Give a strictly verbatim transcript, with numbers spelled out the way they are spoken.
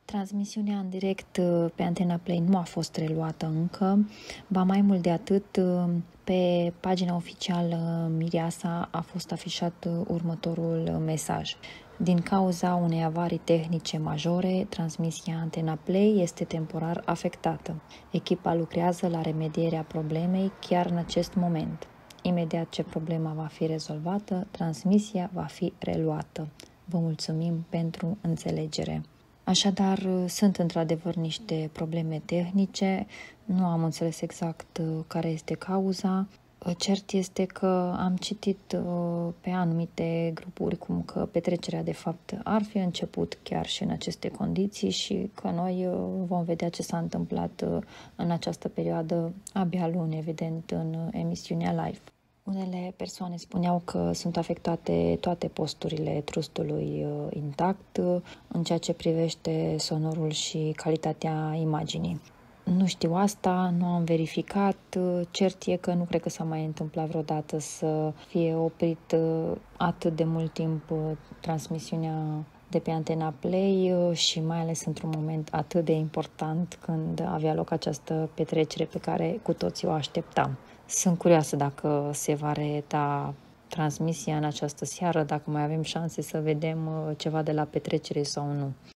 Transmisiunea în direct pe Antena Play nu a fost reluată încă, ba mai mult de atât, pe pagina oficială Mireasa a fost afișat următorul mesaj. Din cauza unei avarii tehnice majore, transmisia Antena Play este temporar afectată. Echipa lucrează la remedierea problemei chiar în acest moment. Imediat ce problema va fi rezolvată, transmisia va fi reluată. Vă mulțumim pentru înțelegere. Așadar, sunt într-adevăr niște probleme tehnice, nu am înțeles exact care este cauza. Cert este că am citit pe anumite grupuri cum că petrecerea de fapt ar fi început chiar și în aceste condiții și că noi vom vedea ce s-a întâmplat în această perioadă abia luni, evident, în emisiunea live. Unele persoane spuneau că sunt afectate toate posturile trustului intact în ceea ce privește sonorul și calitatea imaginii. Nu știu asta, nu am verificat. Cert e că nu cred că s-a mai întâmplat vreodată să fie oprit atât de mult timp transmisiunea de pe Antena Play și mai ales într-un moment atât de important când avea loc această petrecere pe care cu toții o așteptam. Sunt curioasă dacă se va reeta transmisia în această seară, dacă mai avem șanse să vedem ceva de la petrecere sau nu.